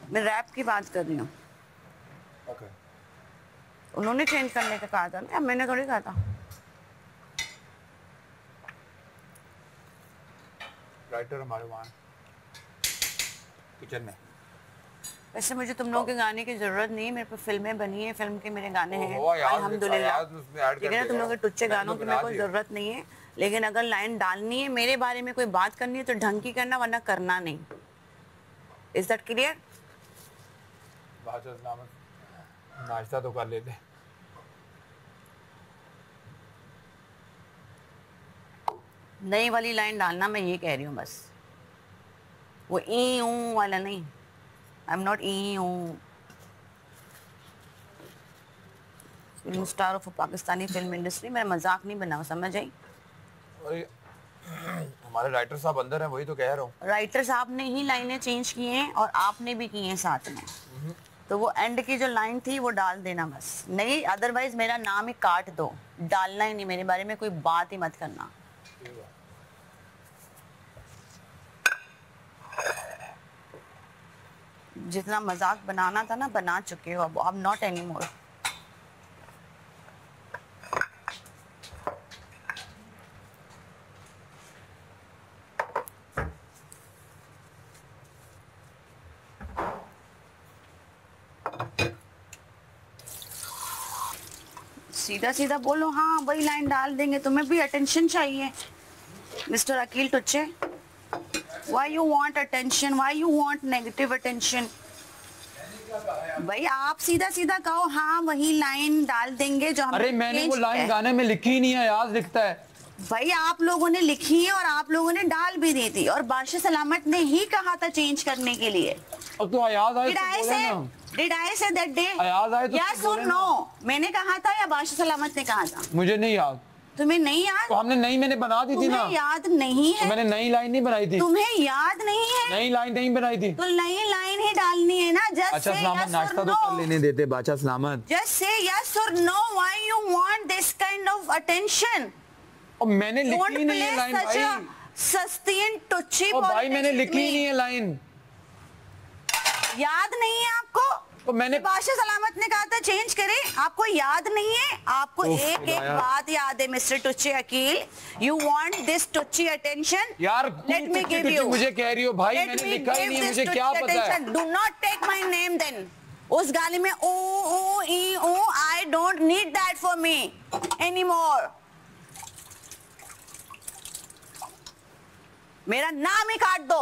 मैं रैप की बात कर रही हूँ। ओके। उन्होंने चेंज करने का कहा था ना, मैंने थोड़ी कहा था। राइटर हमारे वहाँ किचन में। वैसे मुझे तुम लोगों के गाने की जरूरत नहीं है, मेरे पे फिल्में बनी है, फिल्म के मेरे गाने हैं अल्हम्दुलिल्लाह, ठीक है ना। तुम लोगों के टुच्चे गानों की मेरे को जरूरत नहीं है, लेकिन अगर लाइन डालनी है, मेरे बारे में कोई बात करनी है तो ढंग की करना, वरना करना नहीं। Is that clear? नाश्ता तो कर लेते। नई वाली लाइन डालना, मैं ये कह रही हूँ बस। वो ई ऊ वाला नहीं। आई एम नॉट ई ऊ। Film star of Pakistani film industry, मेरा मजाक नहीं बनाओ, समझ आई? हमारे राइटर साहब अंदर हैं, वही तो कह रहा हूँ। राइटर साहब ने ही लाइनें चेंज की हैं और आपने भी की हैं साथ में। तो वो एंड की जो लाइन थी वो डाल देना बस, नहीं अदरवाइज मेरा नाम ही काट दो, डालना ही नहीं, मेरे बारे में कोई बात ही मत करना। जितना मजाक बनाना था ना, बना चुके हो, अब नॉट एनी मोर। सीधा सीधा बोलो, हाँ वही लाइन डाल देंगे। तुम्हें भी अटेंशन चाहिए मिस्टर अकील टुच्चे। Why you want attention? Why you want negative attention? भाई आप सीधा सीधा कहो, हाँ वही लाइन डाल देंगे जो हम। अरे मैंने वो लाइन गाने में लिखी ही नहीं है, याद लिखता है। भाई आप लोगों ने लिखी है और आप लोगों ने डाल भी दी थी, और बादशाह सलामत ने ही कहा था चेंज करने के लिए। अब तो आयाज आए Did I say that day? आयाज आए तो yes or no? मैंने कहा था या बादशाह सलामत ने कहा था? मुझे नहीं याद। तुम्हें नहीं याद? तो हमने मैंने बना दी थी ना। याद नहीं है? तो मैंने नई लाइन नहीं बनाई थी। तुम्हें याद नहीं है? नई लाइन नहीं बनाई थी। तो नई लाइन ही डालनी है ना। जस्ट अच्छा सलामत, नाश्ता तो कर लेने देते बादशाह सलामत। जस्ट से यस और no. Why you want this kind of attention? और मैंने लिखी नहीं है लाइन भाई। सस्ती एंड टुच्ची भाई मैंने लिखी ही नहीं है लाइन। याद नहीं है आपको? तो मैंने बादशाह सलामत ने कहा था चेंज करें, आपको याद नहीं है? आपको एक एक बात याद है मिस्टर टुच्ची अकील। यू वांट दिस टुच्ची अटेंशन? यार लेट मी गिव यू। मुझे कह रही हो भाई, मैंने लिखा ही नहीं है, मुझे क्या पता है। Do not take my name then. उस गाने में ओ ओ ई ओ, I don't need that for me anymore. मेरा नाम ही काट दो।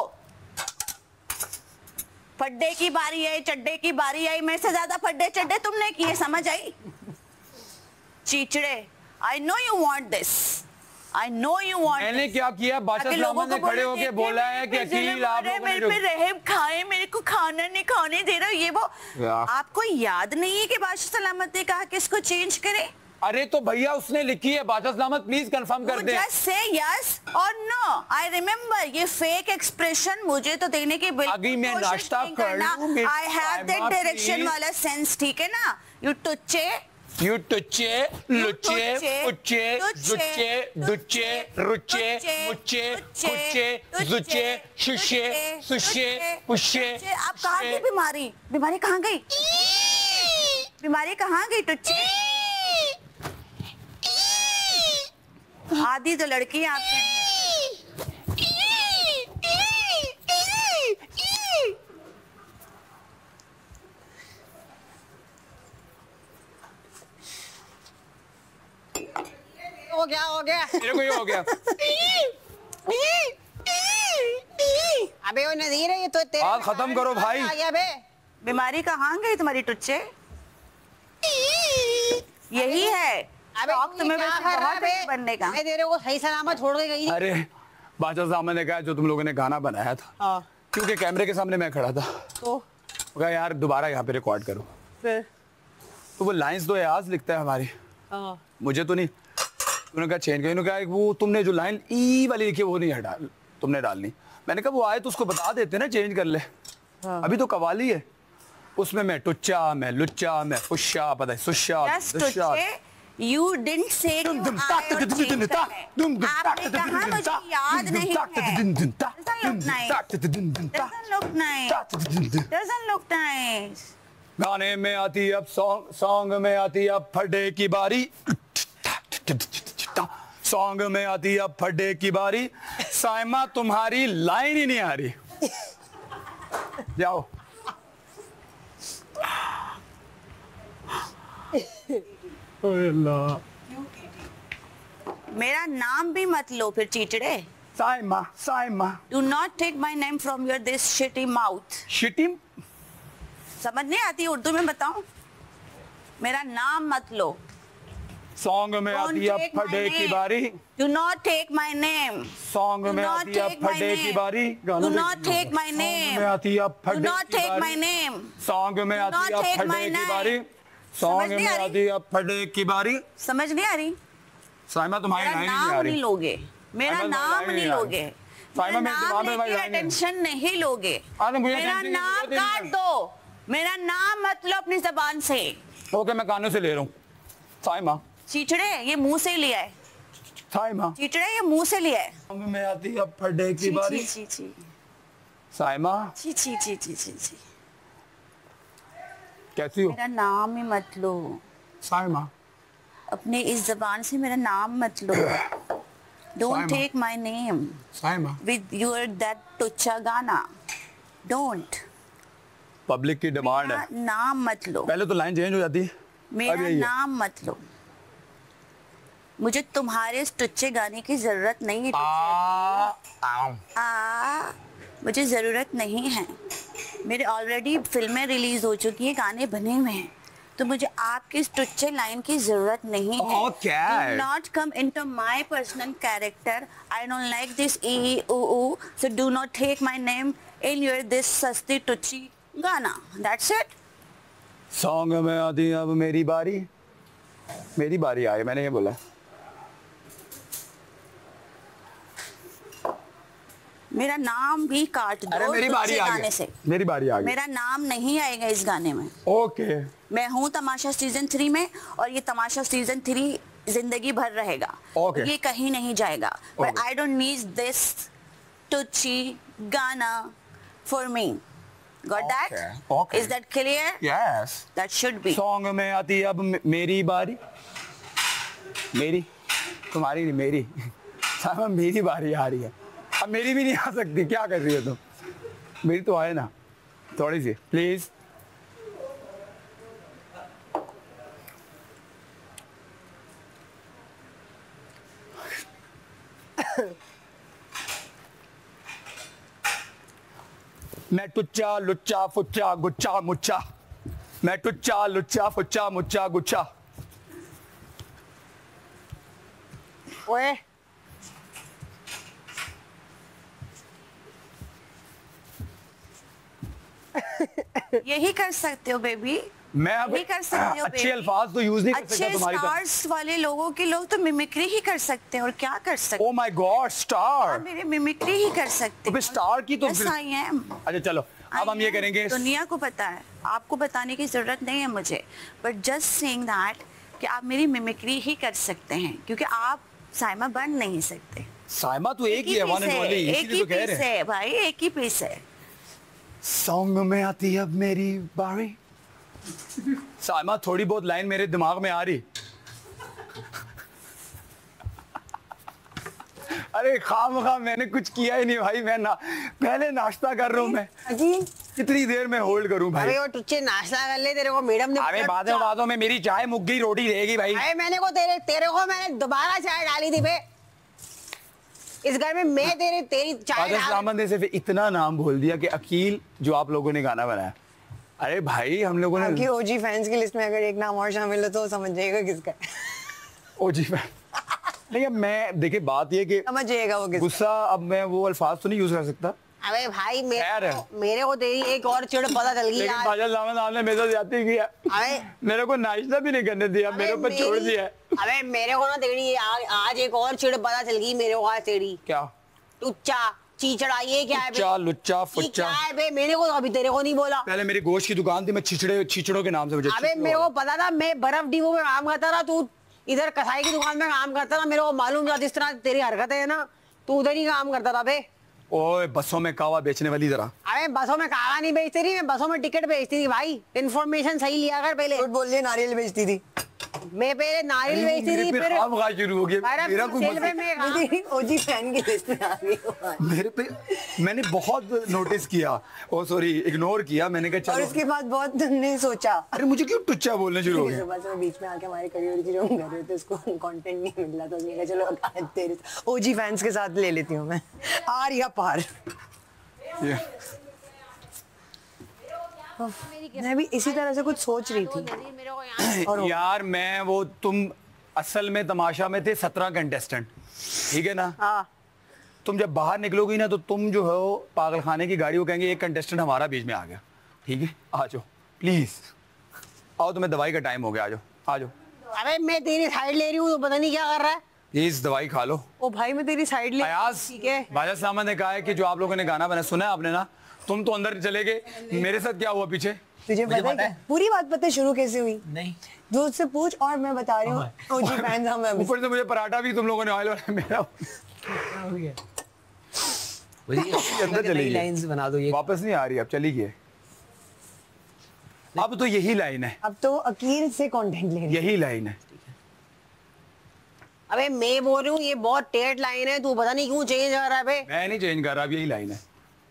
फड्डे की बारी आई, चड्डे की बारी आई, मेरे से ज्यादा फड्डे चड्डे तुमने किए, समझ आई? चीचड़े। I know you want this, I know you want. मैंने क्या किया? बादशाह सलामत ने खड़े होके बोला है कि अकील आप मेरे पे रहम खाए, मेरे को खाना नहीं खाने दे रहे हो, ये वो। आपको याद नहीं है कि बादशाह सलामत ने कहा कि इसको चेंज करें? अरे तो भैया उसने लिखी है। बादशाह सलामत प्लीज कंफर्म कर दे। जस्ट से यस और नो। आई रिमेम्बर ये फेक एक्सप्रेशन मुझे तो देने की बिल्कुल मैं नाश्ता कर लूं। आई हैव दैट डायरेक्शन वाला सेंस, ठीक है ना? यू टुच्चे, यू टुच्चे, लुच्चे, उच्चे, जुच्चे, दुच्चे, रुच्चे, मुच्चे, कुच्चे, जुच्चे, शुशे, सुशे, पुशे। आप कहाँ गई बीमारी? बीमारी कहाँ गई? बीमारी कहाँ गई टुच्चे? आधी तो लड़की है आपके। हो गया मेरे को ये हो गया। अबे वो नज़ीर है, ये तो तेरे बात खत्म करो भाई। आ गया बे। बीमारी कहाँ गई तुम्हारी टुच्चे? यही है तुम्हें बनने का। मैं तेरे को सही सलामत छोड़ के गई। अरे बादशाह साहब ने कहा जो तुम लोगों ने गाना बनाया था, क्योंकि कैमरे के सामने मैं खड़ा था, तो कहा यार दोबारा यहाँ पे रिकॉर्ड करो। फिर तो वो लाइंस तो याद लिखता है हमारी, मुझे तो नहीं। उन्होंने कहा चेंज कर, कहा वो तुमने जो लाइन ई वाली लिखी वो नहीं हटा, तुमने डालनी। मैंने कहा वो आए तो उसको बता देते ना, चेंज कर ले। अभी तो कवाली है, उसमें मैं टुच्चा, मैं लुच्चा, मैं फुश्शा, पता है सुश्शा, You didn't say कि वो आए और change करने। आपने कहा मुझे याद नहीं है। Doesn't look nice. Doesn't look nice. गाने में आती अब सॉन्ग में आती अब फड्डे की बारी, सॉन्ग में आती अब फड्डे की बारी, साइमा तुम्हारी लाइन ही नहीं आ रही। जाओ। अल्लाह। मेरा नाम भी मत लो फिर चीचड़े। Saima Saima. Do not take my name from your this shitty mouth. Shitty समझ नहीं आती उर्दू में बताऊं? मेरा नाम मत लो। सॉन्ग में आती अब फड्डे की बारी। Do not take my name. Song में आती अब फड्डे की बारी। Do not take my name. में आती अब Do फड्डे not की take my बारी। name. सॉन्ग में आती अब फड्डे की बारी। सॉन्ग में आती अब फड्डे की बारी। समझ नहीं आ रही? साइमा तुम्हारी मेरा लाइन नहीं आ नाम रही। नहीं लोगे। मेरा नाम नहीं लोगे। साइमा मेरा नाम लेके अटेंशन नहीं लोगे। मेरा नाम काट दो। मेरा नाम मत लो अपनी जबान से। ओके मैं कानों से ले रहा हूँ। साइमा। चीचड़े ये मुंह से लिया है। साइमा। चीचड़े ये मुंह से लिया है। सॉन्ग में आती अब फड्डे की बारी। ची ची साइमा ची ची ची ची ची ची। कैसी हो? मेरा नाम ही मत लो। साइमा। अपने इस जबान से मेरा नाम मत लो। Don't take my name Saima. with your that टुच्चा गाना. Don't. पब्लिक की डिमांड है। नाम मत लो। पहले तो लाइन चेंज हो जाती है। मेरा नाम मत लो। मुझे तुम्हारे इस टुच्चे गाने की जरूरत नहीं है। मुझे जरूरत नहीं है। मेरे ऑलरेडी फिल्में रिलीज हो चुकी है, गाने बने हुए हैं, तो मुझे आपके इस टुच्चे लाइन की जरूरत नहीं है। Okay. Do not come into my personal character. I don't like this ee oo. So do not take my name in your this सस्ती टुच्ची गाना. That's it. सॉन्ग में आती अब मेरी बारी। मेरी बारी आई, मैंने ये बोला। मेरा नाम भी काट दो। अरे मेरी बारी आ गई। से मेरी बारी आ गई। मेरा नाम नहीं आएगा इस गाने में। ओके। मैं हूँ तमाशा सीजन 3 में, और ये तमाशा सीजन 3 जिंदगी भर रहेगा। Okay. ये कहीं नहीं जाएगा। But Okay. I don't need this touchy गाना for me. Got that? Okay. Is that clear? Yes. That should be. Song में आती अब मेरी बारी। मेरी तुम्हारी नहीं, मेरी। साइमा मेरी बारी आ रही है। अब मेरी भी नहीं आ सकती, क्या कर रही हो तुम? मेरी तो आए ना थोड़ी सी प्लीज। मैं टुच्चा लुच्चा फुच्चा गुच्चा मुच्चा। मैं टुच्चा लुच्चा फुच्चा मुच्चा गुच्चा। ओए यही कर सकते हो बेबी। मैं अब यही कर सकते हो अच्छे baby। अल्फाज तो यूज नहीं कर सकता अच्छे तुम्हारी तरह। स्टार्स वाले लोगों के लोग तो मिमिक्री ही कर सकते हैं, और क्या कर सकते ओ माय गॉड स्टार। हैं? मेरे मिमिक्री ही कर सकते तो स्टार की तो Yes, I am. अच्छा चलो अब हम ये करेंगे। दुनिया को पता है, आपको बताने की जरूरत नहीं है मुझे, बट जस्ट सेइंग दैट कि आप मेरी मिमिक्री ही कर सकते हैं, क्योंकि आप साइमा बन नहीं सकते। साइमा तो एक ही है, वन एंड ओनली, एक ही इसीलिए तो कह पीस रहे हैं। है भाई, एक ही पीस है। सॉन्ग में आती अब मेरी बारी। साइमा थोड़ी बहुत लाइन मेरे दिमाग में आ रही। अरे खामखा मैंने कुछ किया ही नहीं भाई। मैं पहले नाश्ता कर रहा हूँ मैं। कितनी देर में होल्ड करूँ भाई? अबे वो टुच्चे नाश्ता कर ले, तेरे को मैडम ने। अबे बातों में मेरी चाय मुक गई, रोटी रहेगी भाई। अरे तेरे को मैंने दोबारा चाय डाली थी बे। इस घर में मैं तेरी चाय दामन ने सिर्फ इतना नाम बोल दिया कि अकील जो आप लोगों ने गाना बनाया। अरे भाई हम लोगों ने आपकी ओजी फैंस की लिस्ट में अगर एक नाम और शामिल है तो समझ जाइएगा किसका है। ओजी फैन नहीं। अब मैं देखिए बात ये कि समझ जाइएगा वो किसका। गुस्सा, अब मैं वो अल्फाज तो नहीं यूज कर सकता। अबे भाई मेरे को तेरी एक और चिड़ पता चल गई लेकिन बादल दामन आपने मेरे साथ ज्यादती किया। अबे मेरे को नाश्ता भी नहीं करने दिया, मेरे ऊपर छोड़ दिया। अबे मेरे को ना तेरी आज एक और चिड़ पता चल गई मेरे को आज तेरी। क्या? टुच्चा चीचड़ा ये क्या है? टुच्चा लुच्चा फुच्चा क्या है बे? मेरे को तो अभी तेरे को नहीं बोला। पहले मेरी गोश्त की दुकान थी, मैं छिछड़ों के नाम से मुझे अबे मेरे को पता था, मैं बर्फ डिपो में काम करता था, तू इधर कसाई की दुकान में काम करता था, मेरे को मालूम था जिस तरह तेरी हरकत है ना, तू उधर ही काम करता था बे। ओए बसों में कावा बेचने वाली जरा। अरे बसों में कावा नहीं बेचती थी, मैं बसों में टिकट बेचती थी भाई। इन्फॉर्मेशन सही लिया कर पहले। झूठ बोल रही है, नारियल बेचती थी। मैं पहले नारियल बेचती थी, फिर शुरू हो गया मेरा कोई मेरी ओजी फैन की लिस्ट में आ गई हो। मेरे पे मैंने बहुत नोटिस किया, ओ सॉरी इग्नोर किया, मैंने कहा और चलो। उसके बाद बहुत तुमने सोचा। अरे मुझे क्यों टुच्चा बोलने शुरू हो गया। सुबह से बीच में आके हमारे करियर की जो हम कर रहे थे उसको कंटेंट नहीं मिल रहा था, उसने कहा चलो आज तेरे ओजी फैंस के साथ ले लेती हूँ मैं, आर या पार। मैं भी इसी तरह से कुछ सोच रही थी। और यार मैं वो तुम असल में तमाशा में थे 17 कंटेस्टेंट, ठीक है ना। हाँ। तुम जब बाहर निकलोगी ना तो तुम जो हो पागल खाने की गाड़ी, वो कहेंगे एक कंटेस्टेंट हमारा बीच में आ गया, ठीक है आ जाओ प्लीज आओ, तुम्हें दवाई का टाइम हो गया, आ जाओ आ जाओ। अबे मैं तेरी साइड ले रही हूँ तो पता नहीं क्या कर रहा है। प्लीज दवाई खा लो। ओ भाई मैं तेरी साइड ले। अयाज ठीक है। बाजा सामा ने कहा है कि जो आप लोगों ने गाना बना सुना है आपने ना, तुम तो अंदर चले गए, मेरे साथ क्या हुआ पीछे तुझे पता है क्या? पूरी बात पता है शुरू कैसे हुई? नहीं दोस्त से पूछ, और मैं बता रही हूँ ओजी फैंस हम हैं। ऊपर से मुझे पराठा भी तुम लोगों ने ऑयल वाला मेरा अंदर चली गई। लाइंस बना दो, ये वापस नहीं आ रही, अब चली गई। अब तो यही लाइन है, अब तो अकील से कंटेंट ले रही है। यही लाइन है। अबे मैं बोल रही हूँ ये बहुत टेढ़ लाइन है, तू पता नहीं क्यों चेंज कर रहा है बे। मैं नहीं चेंज कर रहा, अब यही लाइन है।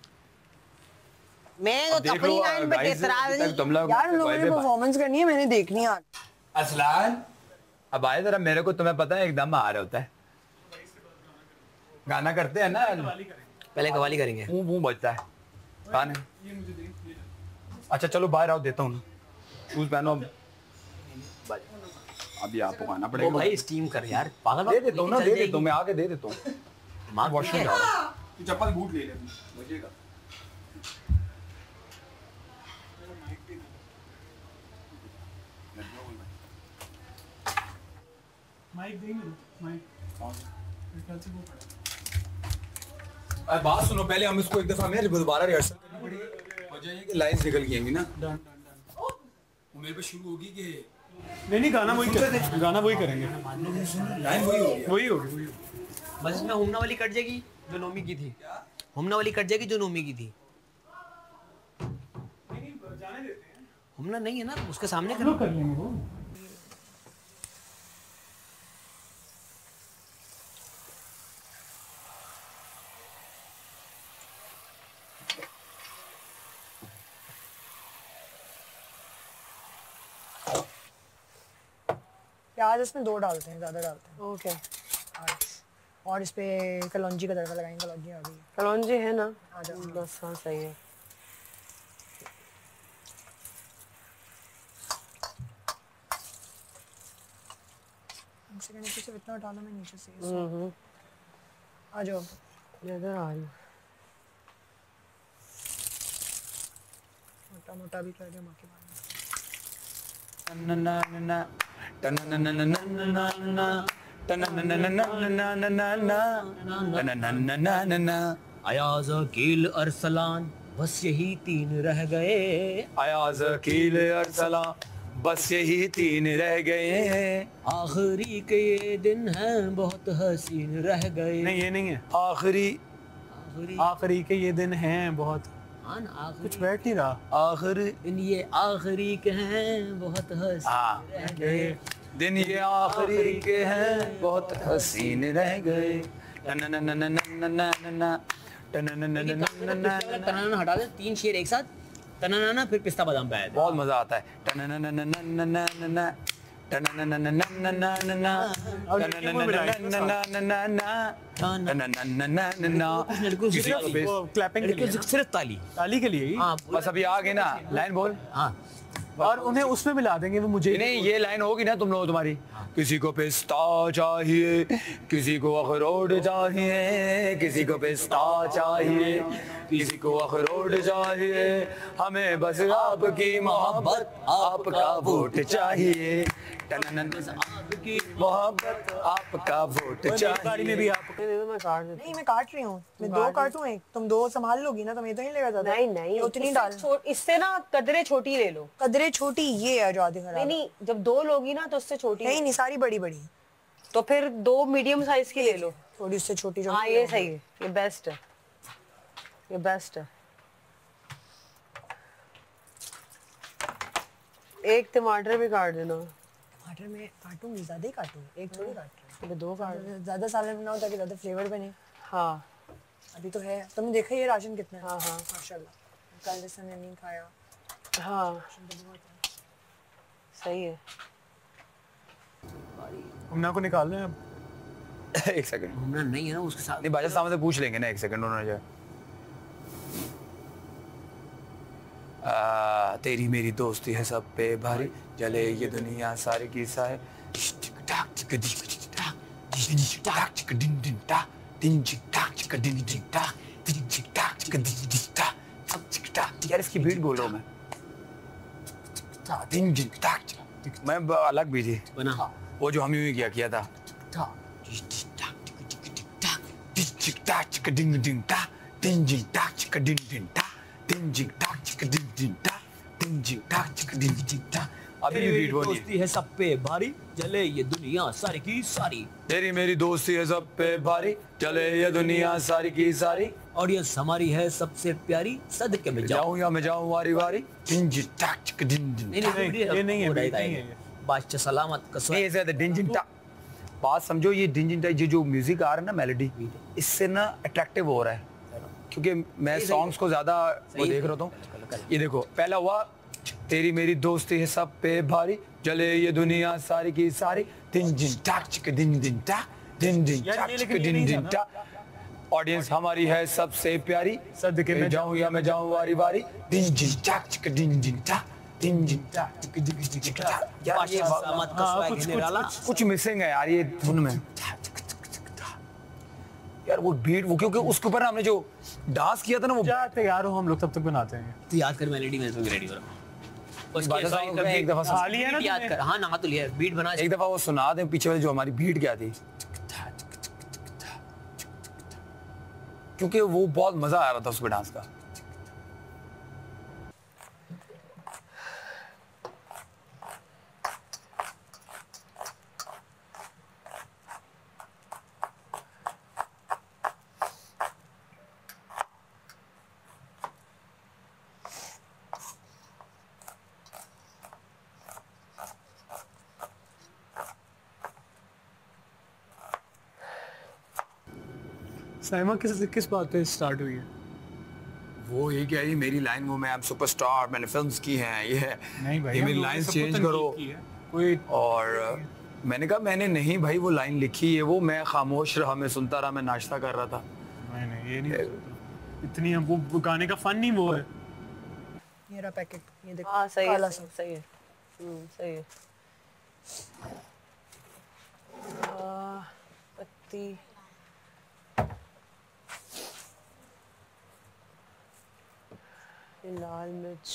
मैं तो देख तपली लो लाइन पे guys, इतराज अभी तक नहीं। तुम लोग यार उन लोगों ने परफॉर्मेंस करनी है, मैंने देखनी है। असलान अब आए जरा, मेरे को तुम्हें पता है एकदम आ रहा होता है, गाना करते हैं ना, पहले कवाली करेंगे। मुंह बजता है गाने। अच्छा चलो बाहर आओ, देता हूँ शूज पहनो। अभी आपको गाना वो पड़ेगा। भाई स्टीम कर यार, पागल। दे देता हूँ ना, दे देता हूँ, मैं आके दे देता हूँ। माँ वॉशरूम जा रहा हूँ, तू चप्पल बूट ले ले बजेगा। माइक देंगे माइक। अरे बात सुनो, पहले हम इसको एक दफा में दोबारा रिहर्सल करनी पड़ेगी, वजह ये कि लाइंस निकल गई ना। वो मेरे पे शुरू होगी कि नहीं गाना वही करेंगे, गाना वही करेंगे, लाइन वही होगी, वही होगी। बस इसमें हुमना वाली कट जाएगी जो नोमी की थी, हुमना वाली कट जाएगी जो नोमी की थी। जाने देते हैं, हुमना नहीं है ना, उसके सामने लोग कर लेंगे वो। प्याज इसमें 2 डालते हैं, ज्यादा डालते हैं। ओके। और इस पे कलौंजी का तड़का लगाएंगे। कलौंजी आ गई, कलौंजी है ना, आ जाओ। बस हाँ सही है। हमसे कहने से सिर्फ इतना डाला, मैं नीचे से आ जाओ। इधर आ रही हूँ। मोटा मोटा भी कर दे माँ के बारे में। अयाज अकील अरसलान बस यही 3 रह गए। अयाज अकील अरसलान बस यही 3 रह गए। आखिरी के ये दिन हैं बहुत हसीन रह गए। नहीं ये नहीं है, आखिरी आखिरी के ये दिन हैं बहुत। हाँ ना, आखिरी कुछ बैठ नहीं रहा। आखिर दिन ये आखिरी के हैं बहुत हसीन रह गए। दिन ये आखिरी के हैं बहुत हसीन रह गए। तनाना हटा दे, 3 शेर एक साथ, तनाना फिर पिस्ता बादाम पे आया था। बहुत मजा आता है। क्लैपिंग सिर्फ ताली ताली के लिए ही। हाँ बस अभी आ गए ना, लाइन बोल। हाँ और उन्हें उसमें मिला देंगे, वो मुझे नहीं ये लाइन होगी ना तुम लोग तुम्हारी। किसी को पिस्ता चाहिए, किसी को अखरोट चाहिए, किसी को पिस्ता चाहिए, किसी को अखरोट चाहिए, हमें बस आपकी मोहब्बत आपका वोट चाहिए। मोहब्बत आपका वोट गाड़ी में भी आप मैं काट देती नहीं मैं काट रही हूँ, मैं 2 काटूं एक, तुम 2 संभाल लोगी ना, तुम्हें तो नहीं लगा था। नहीं नहीं, उतनी डाल, इससे ना कदरे छोटी ले लो। कदरे छोटी ये है जो आधी खराब। नहीं नहीं, जब 2 लोगी ना तो उससे छोटी नहीं नहीं, सारी बड़ी बड़ी, तो फिर 2 मीडियम साइज की ले लो। थोड़ी उससे छोटी जो। हाँ ये सही है, ये बेस्ट है, ये बेस्ट है। एक टमाटर भी काट देना। टमाटर में काटूंगी, ज्यादा ही काटूंगी, एक थोड़ी काट रही तो 2 काट। हूँ, ज्यादा सालन बनाओ ताकि ज्यादा फ्लेवर बने। हाँ अभी तो है, तुमने देखा ये राशन कितना है? हाँ हाँ माशाल्लाह, कल जैसे मैंने नहीं खाया, हाँ राशन तो बहुत है। सही है। हमना को निकाल रहे हैं अब। एक सेकंड, घूमना नहीं है ना उसके साथ। नहीं बादशाह साहब से पूछ लेंगे ना, एक सेकंड उन्होंने जो तेरी मेरी दोस्ती है सब पे भारी, जले ये दुनिया सारी की सारी। यार इसकी बीट बोल रहा हूँ मैं अलग भी थी बना वो जो हम यूं ही किया था। अभी भी बीट बोली। दोस्ती है सब पे भारी, जले ये दुनिया सारी की सारी। तेरी मेरी दोस्ती है सब पे भारी, चले ये दुनिया सारी की सारी। ऑडियंस हमारी है सबसे प्यारी, सदके में जाओ। जाऊं या मैं जाऊं वारी वारी। नहीं ये नहीं है, बीट नहीं है ये। बादशाह सलामत का नहीं ऐसे डिंजिंटा बात समझो, ये डिंजिंटा ये जो म्यूजिक आ रहा है ना, मेलोडी, इससे ना अट्रैक्टिव हो रहा है, क्योंकि मैं सॉन्ग्स को ज्यादा वो देख रहा हूँ। ये देखो पहला हुआ तेरी मेरी दोस्ती है सब पे भारी, जले ये दुनिया सारी की सारी। दिन दिन टाक चिक दिन दिन टा दिन दिन टाक चिक दिन दिन टा। ऑडियंस हमारी है सबसे प्यारी, सदके में जाऊं या मैं जाऊं वारी वारी। दिन दिन टाक चिक दिन दिन टा दिन दिन टाक चिक दिन दिन टा। यार ये बादशाह सलामत का स्वैग है निराला। कुछ मिसिंग है यार ये धुन में यार। वो बीट वो क्योंकि उसके ऊपर हमने जो डांस किया था ना वो जा तैयार हो हम लोग तब तक बनाते हैं। तो याद कर मेलोडी में तो रेडी हो रहा हूं। बादशाह साहब कभी एक दफा खा लिया ना याद तुमने? कर। हाँ ना तो लिया बीट बना। एक दफा वो सुना दे पीछे वाली जो हमारी बीट क्या थी, क्योंकि वो बहुत मजा आ रहा था उसमें डांस का। साइमा किस बात पे स्टार्ट हुई है? वो ये कह रही मेरी लाइन वो मैं अब सुपरस्टार, मैंने फिल्म्स की हैं, ये है नहीं भाई, ये हम मेरी लोगों ने लाइंस सबको चेंज तनकीद करो। की है। कोई और मैंने कहा मैंने नहीं भाई वो लाइन लिखी है, वो मैं खामोश रहा, मैं सुनता रहा, मैं नाश्ता कर रहा था। नहीं ये नहीं हो सकता। इतनी हम वो गाने का फन नहीं वो है। ये रहा पैकेट, ये देखो। हाँ सही काला है, सा। सही है, सही है। पत्ती लाल मिर्च,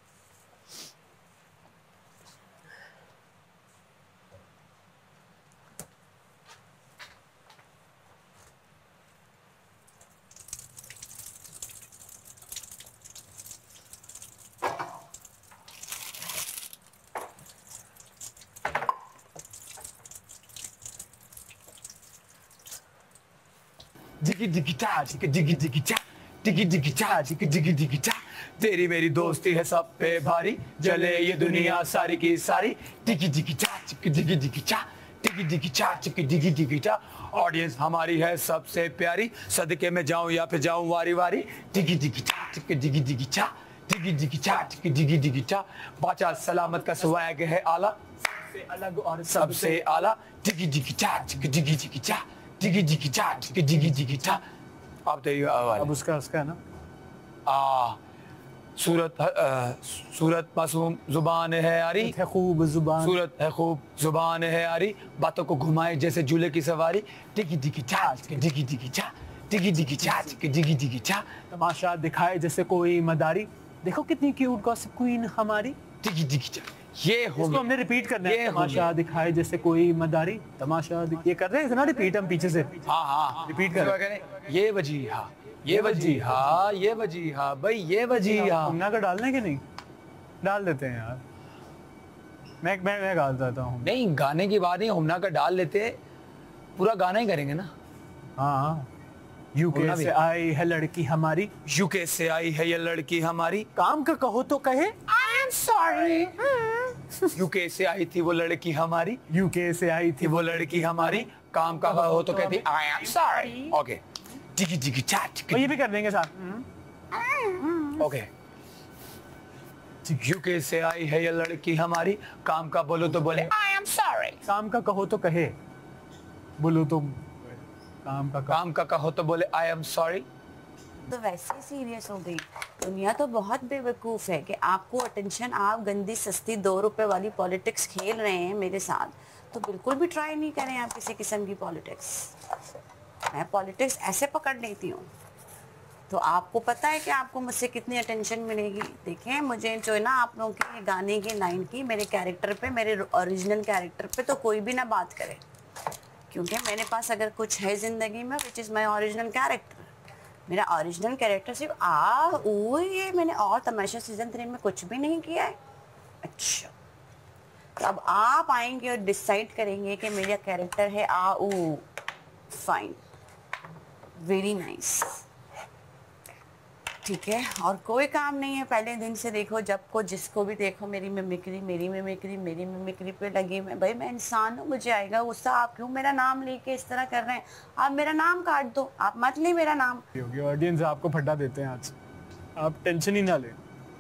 जिगी जिगी चा जिगी जिगी जिगी चा जिगी जिगी चा जिगी जिगी जिगी चा। तेरी मेरी दोस्ती है सब पे भारी, जले ये दुनिया सारी की सारी। जिगी जिगी चा जिगी जिगी जिगी चा जिगी जिगी चा जिगी जिगी जिगी चा। ऑडियंस हमारी है सबसे प्यारी, सदके में जाऊं या फिर जाऊं वारी वारी। जिगी जिगी चा जिगी जिगी जिगी चा जिगी जिगी चा जिगी जिगी जिगी चा। बादशाह सलामत का स्वैग है आला, सबसे अलग और सबसे आला। जिगी जिगी चा जिगी जिगी जिगी चा जिगी जिगी चा जिगी जिगी जिगी चा। अब तेरी आवाज। अब उसका है ना सूरत मासूम जुबान है यारी, है खूब जुबान, सूरत है खूब जुबान है यारी। बातों को घुमाए जैसे झूले की सवारी। टिकी टिकी चा डिगी डिगी चा टिकी डिगी चा डिगी डिगी चा। तमाशा दिखाए जैसे कोई मदारी, देखो कितनी क्यूट गॉसिप क्वीन हमारी। टिकी टिकी चा, ये हो इसको हमने रिपीट करना ये है। हो तमाशा दिखाए जैसे कोई मदारी, तमाशा ये कर रहे हैं ना रिपीट हम पीछे से। हाँ हाँ रिपीट कर। ये वजीहा, ये वजीहा, ये वजीहा भाई, ये वजीहा। हुमना का डालना है कि नहीं? डाल देते हैं यार। मैं गा देता हूँ। नहीं गाने की बात नहीं, हुमना का डाल लेते, पूरा गाना ही करेंगे ना। हाँ यूके से आई है लड़की हमारी, यूके से आई है ये लड़की हमारी, काम का कहो तो कहे आई एम सॉरी। यूके से आई थी वो लड़की हमारी, यूके से आई थी वो लड़की हमारी, काम का हो तो कहती आई एम सॉरी। ओके टिकी टिकी चा, तो ये भी कर देंगे साथ। ओके। यूके से आई है ये लड़की हमारी, काम का बोलो तो बोले आई एम सॉरी। काम का कहो तो कहे, बोलो तो काम का कहो तो बोले आई एम सॉरी। तो वैसे ही सीरियस हो गई दुनिया। तो बहुत बेवकूफ़ है कि आपको अटेंशन, आप गंदी सस्ती 2 रुपए वाली पॉलिटिक्स खेल रहे हैं मेरे साथ, तो बिल्कुल भी ट्राई नहीं करें आप किसी किस्म की पॉलिटिक्स। मैं पॉलिटिक्स ऐसे पकड़ लेती हूँ, तो आपको पता है कि आपको मुझसे कितनी अटेंशन मिलेगी। देखें मुझे जो है ना, आप लोगों के गाने की लाइन की मेरे कैरेक्टर पे, मेरे ओरिजिनल कैरेक्टर पे तो कोई भी ना बात करे, क्योंकि मेरे पास अगर कुछ है ज़िंदगी में which is my original character. मेरा ओरिजिनल कैरेक्टर सिर्फ ये मैंने और तमाशा सीजन 3 में कुछ भी नहीं किया है। अच्छा, तो अब आप आएंगे और डिसाइड करेंगे कि मेरा कैरेक्टर है फाइन, वेरी नाइस, ठीक है। और कोई काम नहीं है, पहले दिन से देखो, जब को जिसको भी देखो मेरी मिमिक्री पे लगी। भाई मैं इंसान हूँ, मुझे आएगा गुस्सा। आप क्यों मेरा नाम लेके इस तरह कर रहे हैं? आप मेरा नाम काट दो, आप मत ले मेरा नाम। ऑडियंस आपको फटा देते हैं आज, आप टेंशन ही ना लें।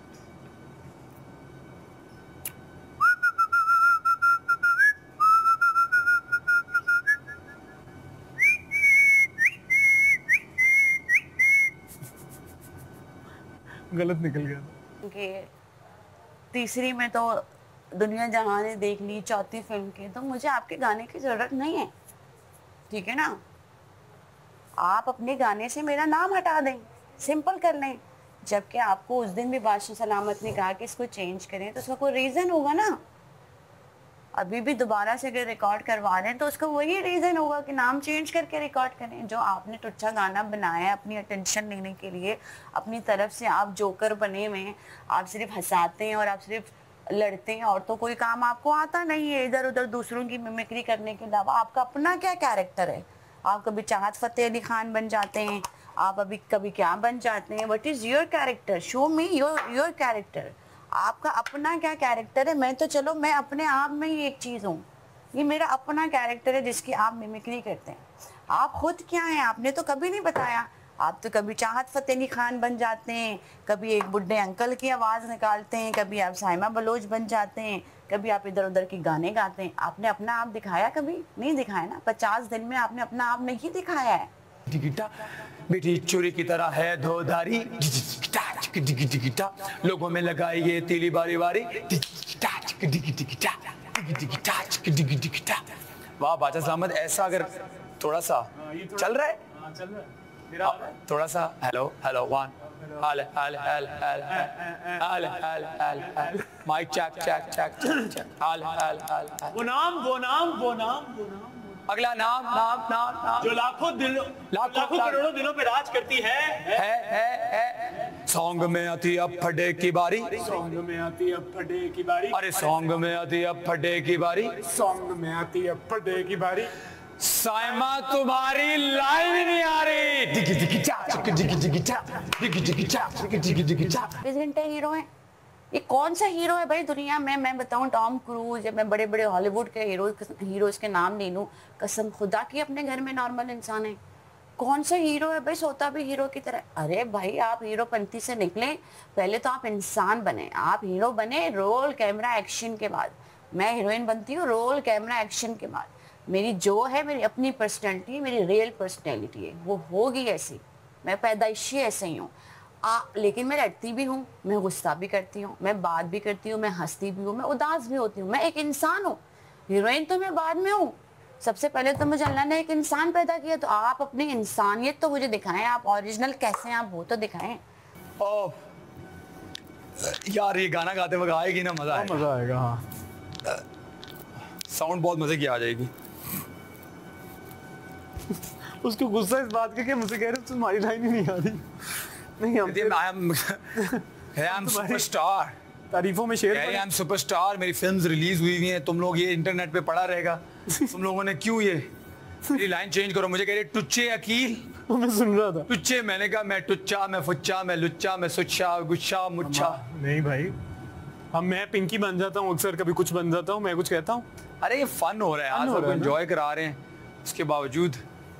गलत निकल गया कि तीसरी में तो दुनिया जहां ने देख ली, चौथी फिल्म की तो मुझे आपके गाने की जरूरत नहीं है, ठीक है ना। आप अपने गाने से मेरा नाम हटा दें, सिंपल कर लें। जबकि आपको उस दिन भी बादशाह सलामत ने कहा कि इसको चेंज करें, तो उसका कोई रीज़न होगा ना। अभी भी दोबारा से अगर रिकॉर्ड करवा रहे हैं तो उसका वही रीज़न होगा कि नाम चेंज करके रिकॉर्ड करें। जो आपने टुच्चा गाना बनाया है अपनी अटेंशन लेने के लिए, अपनी तरफ से आप जोकर बने हुए हैं, आप सिर्फ हंसाते हैं और आप सिर्फ लड़ते हैं, और तो कोई काम आपको आता नहीं है इधर उधर दूसरों की मिमिक्री करने के अलावा। आपका अपना क्या कैरेक्टर है? आप कभी चाहत फतेह अली खान बन जाते हैं, आप अभी कभी क्या बन जाते हैं। What is your character? Show me your character. आपका अपना क्या कैरेक्टर है? मैं तो चलो मैं अपने आप में ही एक चीज़ हूँ, ये मेरा अपना कैरेक्टर है जिसकी आप मिमिक्री करते हैं। आप खुद क्या हैं आपने तो कभी नहीं बताया। आप तो कभी चाहत फतेह अली खान बन जाते हैं, कभी एक बुढ़े अंकल की आवाज़ निकालते हैं, कभी आप साइमा बलोच बन जाते हैं, कभी आप इधर उधर के गाने गाते हैं। आपने अपना आप दिखाया? कभी नहीं दिखाया ना। 50 दिन में आपने अपना आप नहीं दिखाया है। बेटी चोरी की तरह है धोधारी, लोगों में लगाई ये तीली बारी बारी। वाह बादशाह सलामत, ऐसा अगर थोड़ा सा चल रहा है, थोड़ा सा हेलो हेलो वन हाल हाल हाल हाल हाल हाल हाल हाल माइक चेक चेक चेक हाल हाल हाल। वो नाम अगला नाम नाम नाम नाम जो लाखों करोड़ों दिलों पे राज करती है। सॉन्ग में आती अब फटे की बारी, सॉन्ग में आती अब फटे की बारी, अरे सॉन्ग में आती अब फटे की बारी, सॉन्ग में आती अब फटे की बारी। साइमा तुम्हारी लाइन नहीं आ रही। डिगी डिगी चा डिगी डिगी चा डिगी डिगी चा डिगी डिगी चा। 20 घंटे हीरो है। ये कौन सा हीरो है भाई दुनिया में? मैं बताऊं टॉम क्रूज या मैं बड़े बड़े हॉलीवुड के हीरोज के नाम ले लूं, कसम खुदा की अपने घर में नॉर्मल इंसान है। कौन सा हीरो है भाई सोता भी हीरो की तरह? अरे भाई आप हीरोपंती से निकले, पहले तो आप इंसान बने। आप हीरो बने रोल कैमरा एक्शन के बाद, मैं हीरोइन बनती हूँ रोल कैमरा एक्शन के बाद। मेरी जो है मेरी अपनी पर्सनैलिटी, मेरी रियल पर्सनैलिटी है, वो होगी ऐसी। मैं पैदाइशी ऐसे ही हूँ। लेकिन मैं लड़ती भी हूँ, मैं गुस्सा भी करती हूँ, मैं बात भी करती हूँ, मैं हंसती भी हूँ, मैं उदास भी होती हूँ। मैं एक इंसान हूँ। हीरोइन तो मैं बाद में हूँ। सबसे पहले तो मुझे अल्लाह ने एक इंसान पैदा किया, तो आप अपनी इंसानियत तो मुझे दिखाएं। आप ओरिजिनल कैसे हैं आप वो तो दिखाएं। यार ये गाना गाते वक्त आएगी ना मजा आएगा। मजा आएगा। हाँ साउंड बहुत मजे की आ जाएगी। उसको गुस्सा इस बात का कि मुझे कह रहे तुम्हारी लाइन ही नहीं आ रही। नहीं हम आई एम सुपरस्टार। तारीफों में शेर आई एम सुपरस्टार। मेरी फिल्म्स रिलीज हुई हैं, तुम लोग ये इंटरनेट पे पड़ा रहेगा। तुम लोगों ने क्यों ये मेरी लाइन चेंज करो। मुझे कह रहे टुच्चे अकील। मैं सुन रहा था टुच्चे, मैंने कहा मैं टुच्चा, मैं फुच्चा, मैं लुच्चा, मैं सुच्चा, गुच्छा, मुच्छा। नहीं भाई मैं पिंकी बन जाता हूँ अक्सर, कभी कुछ बन जाता हूँ, मैं कुछ कहता हूँ। अरे ये फन हो रहा है, आज सबको एंजॉय करा रहे हैं, उसके बावजूद।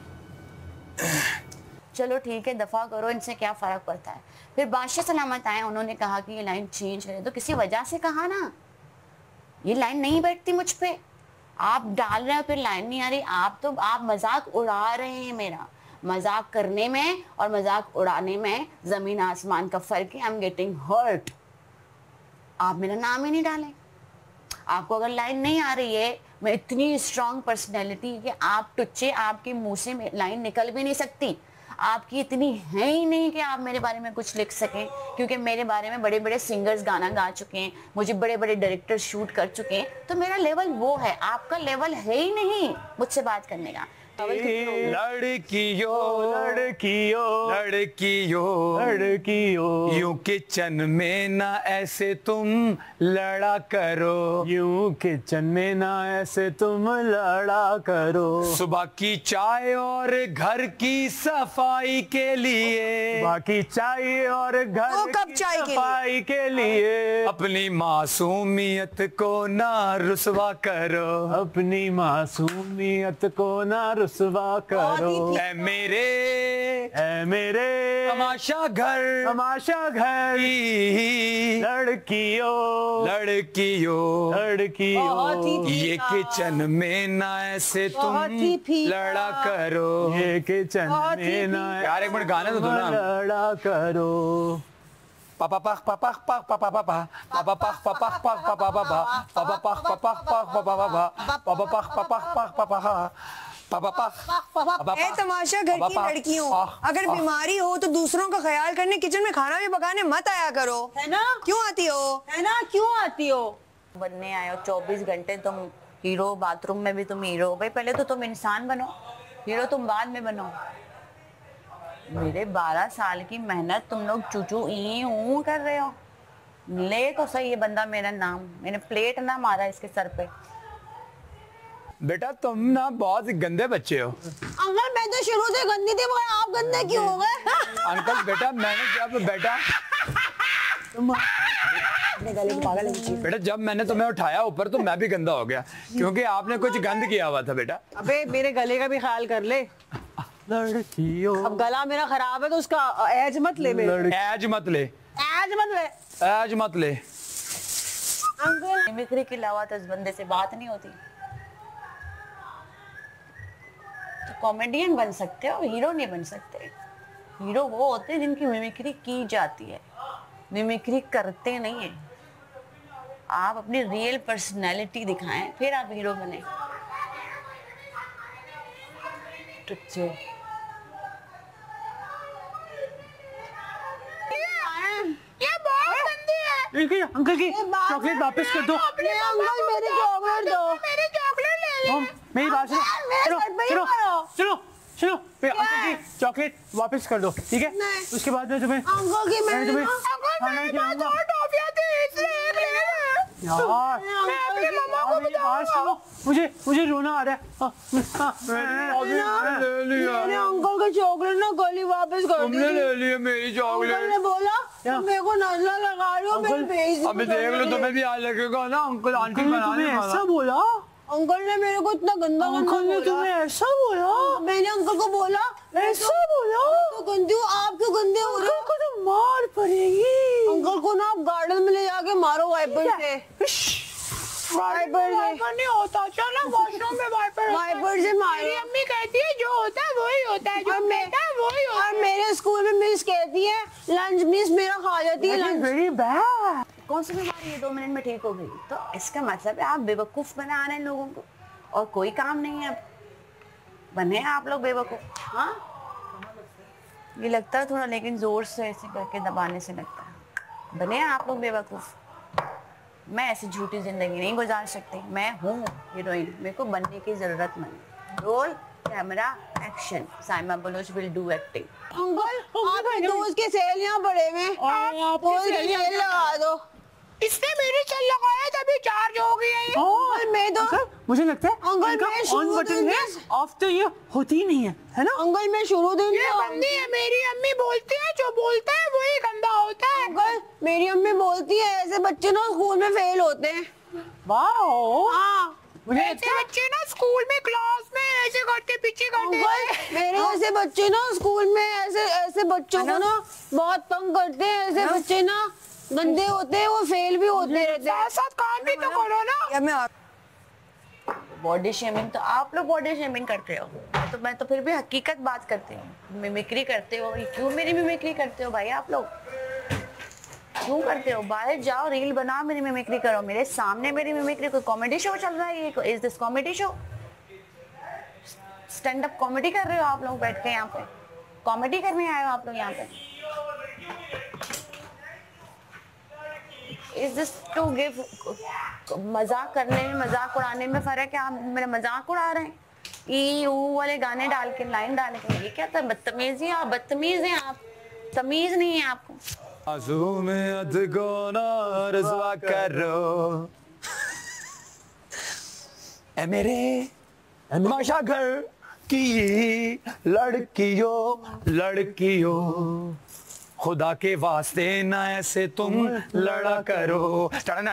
चलो ठीक है, दफा करो, इनसे क्या फर्क पड़ता है। फिर बादशाह सलामत आए, उन्होंने कहा कि ये लाइन चेंज करें, तो किसी वजह से कहा ना, ये लाइन नहीं बैठती मुझ पे, आप डाल रहे हो फिर लाइन नहीं आ रही। आप मजाक उड़ा रहे हैं मेरा। मजाक करने में और मजाक उड़ाने में जमीन आसमान का फर्क है। I am getting hurt. आप मेरा नाम ही नहीं डालें। आपको अगर लाइन नहीं आ रही है, मैं इतनी स्ट्रांग पर्सनैलिटी कि आप टुच्चे, आपके मुंह से लाइन निकल भी नहीं सकती। आपकी इतनी है ही नहीं कि आप मेरे बारे में कुछ लिख सकें, क्योंकि मेरे बारे में बड़े बड़े सिंगर्स गाना गा चुके हैं, मुझे बड़े बड़े डायरेक्टर शूट कर चुके हैं। तो मेरा लेवल वो है, आपका लेवल है ही नहीं मुझसे बात करने का। लड़कियों लड़कियों लड़कियों लड़कियों यूं किचन में ना ऐसे तुम लड़ा करो, यूं किचन में ना ऐसे तुम लड़ा करो। सुबह की चाय और घर की सफाई के लिए, बाकी चाय और घर वो कब की चाय के लिए? सफाई के लिए अपनी मासूमियत को ना रुसवा करो, अपनी मासूमियत को ना रुसवा करो। ऐ मेरे तमाशा घर लड़कियों लड़कियों लड़कियों ये किचन में ना ऐसे तुम लड़ा करो, ये किचन में ना यार एक मिनट गाने तो दो ना। लड़ा करो। पापा पाख पापा पाख पापा पापा पापा पाख पापा पाख पापा पापा पापा पाख पापा पाख पापा पापा पापा पाख पापा पाख पापा पापा पाख। ए तमाशा घर की लड़कियों, अगर बीमारी हो तो दूसरों का ख्याल करने किचन में खाना भी पकाने मत आया करो, है ना? क्यों आती हो? है ना, क्यों आती हो? बनने आए हो 24 घंटे तुम हीरो, बाथरूम में भी तुम हीरो। भाई पहले तो तुम इंसान बनो, हीरो तुम बाद में बनो। मेरे 12 साल की मेहनत तुम लोग चूचू ई कर रहे हो। ले तो सही ये बंदा मेरा नाम, मैंने प्लेट ना मारा इसके सर पे। बेटा तुम ना बहुत गंदे बच्चे हो। अंकल मैं तो शुरू से गंदी थी, मगर आप गंदे क्यों हो गए? अंकल बेटा मैंने जब बेटा जब मैंने तुम्हें उठाया ऊपर तो मैं भी गंदा हो गया, क्योंकि आपने कुछ गंद किया हुआ था। बेटा अबे मेरे गले का भी ख्याल कर ले। लड़कियों अब गला मेरा खराब है तो उसका एज मत ले। एज मत ले, एज मत ले एज मत ले। अंकल। मिमिक्री के अलावा तो इस बंदे से बात नहीं होती। तो कॉमेडियन बन सकते हो, हीरो नहीं बन सकते। हीरो वो होते हैं जिनकी मिमिक्री की जाती है, मिमिक्री करते नहीं है। आप अपनी रियल पर्सनैलिटी दिखाएं, फिर आप हीरो बने। टुच्चे ये बहुत गंदी है। अंकल की चॉकलेट वापस कर दो। अंकल मेरी चॉकलेट दो। मेरी चॉकलेट ले ले। मेरी बात सुनो सुनो सुनो सुनो अंकल की चॉकलेट वापस कर दो, ठीक है? उसके बाद में तुम्हें अंकल की मैं तुम्हें अंकल मेरे पास और टॉफियां थी इसलिए एक ले ले। यार मैं अपनी मम्मा को बताऊंगा। मुझे रोना आ रहा है। मैंने अंकल का चॉकलेट ना गली वापस कर दी। तुमने ले लिया मेरी अंकल चॉकलेट। ने बोला तुम मेरे को नजला लगा रही हो, मेरी बेइज्जती अभी देख लो तुम्हें भी आज लगेगा ना अंकल आंटी बनाने वाला। ऐसा बोला? अंकल ने मेरे को इतना गंदा अंकल ने तुम्हें ऐसा बोला? मैंने अंकल को बोला ऐसा बोला? तो गंदी हो आप, क्यों गंदे हो रहे हो? को तो मार पड़ेगी। अंकल को ना आप गार्डन में ले जाके मारो वाइपर से। वाइपर नहीं होता, चलो वॉशरूम में वाइपर से मारो। मेरी अम्मी कहती है जो होता है वही होता है, जो बेटा है वही होता है। और मेरे स्कूल में मिस कहती है लंच मिस मेरा खा जाती है लंच। Very bad. कौन सी बीमारी है 2 मिनट में ठीक हो गई? तो इसका मतलब है आप बेवकूफ बना रहे हैं लोगों को, और कोई काम नहीं है। अब बने आप लोग बेवकूफ। हाँ ये लगता है थोड़ा, लेकिन जोर से ऐसे करके दबाने से लगता है। बने आप लोग बेवकूफ। मैं ऐसी झूठी जिंदगी नहीं गुजार सकती। मैं हूँ हीरोइन, मेरे को बनने की जरूरत नहीं। Roll camera action. Saima Baloch will do acting. Uncle आपके दोस्त के सेल यहाँ पड़े हुए हैं, दोस्त के सेल लगा दो। इसने मेरी चल लगाया तभी चार्ज हो गई है ये। अंकल मैं तो मुझे लगता है अंकल, इनका मैं शुरू ऑन बटन दिन है, से- ऑफ तो ये होती ही नहीं है ना? अंकल मैं शुरू दिन ये बंदी है, मेरी अम्मी बोलती है जो बोलता है वही गंदा होता है। अंकल मेरी अम्मी बोलती है ऐसे बच्चे ना स्कूल में फेल होते हैं। वाओ, हाँ मुझे ऐसे बच्चे ना स्कूल में क्लास में ऐसे करते पीछे करते हैं। अंकल मेरे ऐसे बच्चे ना स्कूल में ऐसे ऐसे बच्चों को ना बहुत तंग करते हैं। ऐसे बच्चे ना गंदे होते हैं, वो फेल भी होते रहते हैं। साथ साथ काम भी तो करो ना। या मैं बॉडी शेमिंग तो आप लोग बॉडी शेमिंग करते हो, मैं तो फिर भी हकीकत बात करती हूँ। मिमिक्री करते हो, क्यों मेरी मिमिक्री करते हो भाई आप लोग? क्यों करते हो? बाहर जाओ, रील बनाओ, मेरी मिमिक्री करो। मेरे सामने मेरी मिमिक्री, कोई कॉमेडी शो चल रहा है ये? Is this comedy show? Stand up comedy कर रहे हो आप लोग बैठ के यहाँ पे? कॉमेडी करने आए हो आप लोग यहाँ पे? Is this to give? मजाक करने में, मजाक उड़ाने में फर्क है। आप मेरा मजाक उड़ा रहे हैं ई ऊ वाले गाने डाल के, लाइन डाल के। ये क्या था? बदतमीजी। आप बदतमीज हैं, आप तमीज नहीं है आपको। मासूम अदगो ना रज़वा करो ए मेरे तमाशा घर की लड़कियों खुदा के वास्ते ना ऐसे तुम लड़ा करो।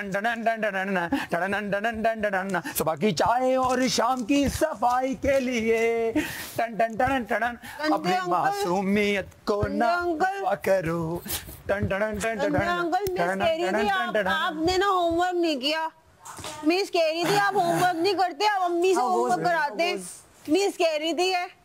सुबह की चाय और शाम की सफाई के लिए टन टन टन टन अपनी मासूमियत को ना करो। टन टन टन टन अंकल मिस कह रही थी आपने ना होमवर्क नहीं किया। मिस कह रही थी आप होमवर्क नहीं करते, आप अम्मी से होमवर्क कराते। मिस कह रही थी है।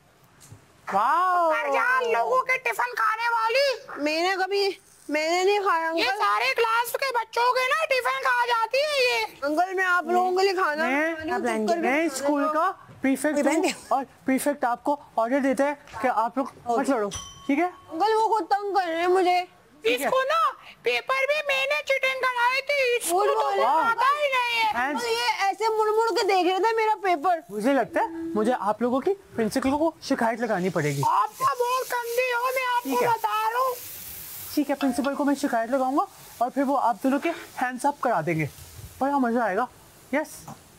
लोगों के टिफिन खाने वाली मैंने नहीं खाया ये अंकल। सारे क्लास के बच्चों के ना टिफिन खा जाती है ये। अंकल मैं आप लोगों के लिए खाना मैं स्कूल का प्रीफेक्ट हूँ और प्रीफेक्ट आपको ऑर्डर देता है कि आप लोग मत लड़ो, ठीक है? अंकल वो खुद तंग कर रहे हैं मुझे। इसको ना पेपर भी मैंने चीटिंग कराई थी, इसको तो आता ही नहीं है। अंकल ये ऐसे मुड़ मुड़ के देख रहे थे मेरा पेपर। मुझे लगता है मुझे आप लोगों की प्रिंसिपल को शिकायत लगानी पड़ेगी। आपका बहुत गंदी हो, मैं आपको बता रहा हूँ। ठीक है, प्रिंसिपल को मैं शिकायत लगाऊंगा और फिर वो आप दोनों के हैंड्स अप करा देंगे। बड़ा मजा आएगा। यस